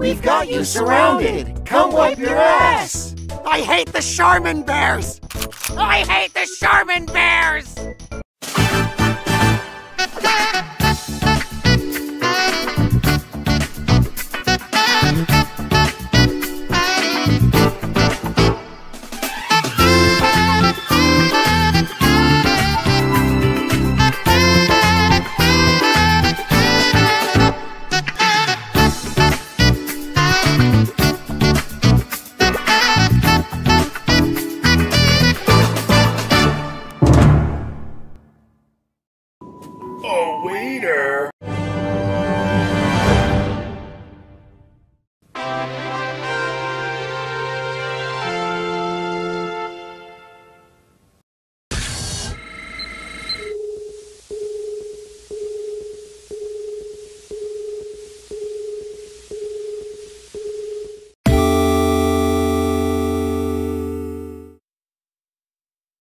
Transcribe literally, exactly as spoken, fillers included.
We've got you surrounded. Come wipe your ass. I hate the Charmin bears. I hate the Charmin bears.